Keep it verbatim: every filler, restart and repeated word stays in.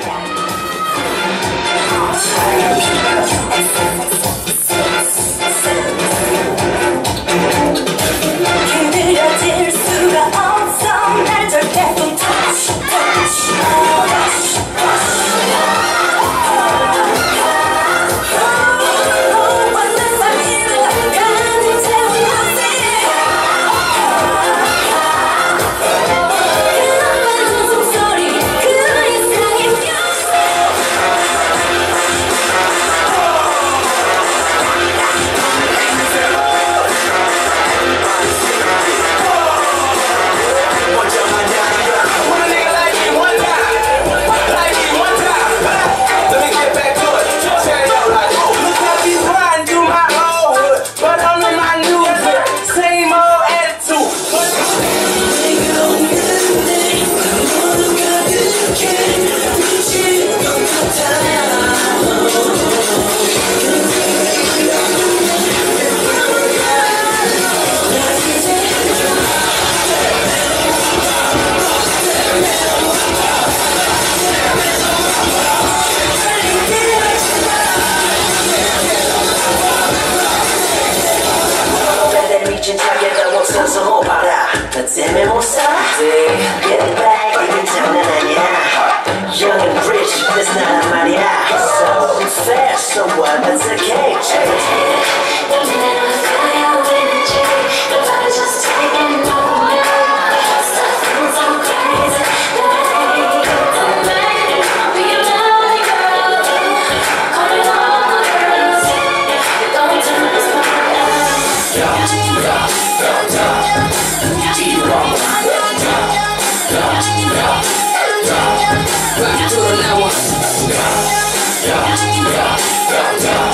그려질 수가 없어 날 절대 don't touch, touch, touch, touch. 완전 사기로 가는 채운 모습 그만 받은 숨소리 그 이상의 뮤직 너 때문에 못 살아 Get back 이건 장난 아니야 Young and rich that's not a 말이야 So unfair so what that's okay 너 내가 가야 되는지 너 바로 just take it no Stop feeling so crazy babe Don't make it be a lonely girl Call it all the girls Don't turn this part out Yeah, yeah, yeah, yeah Yeah, yeah, yeah, yeah, yeah.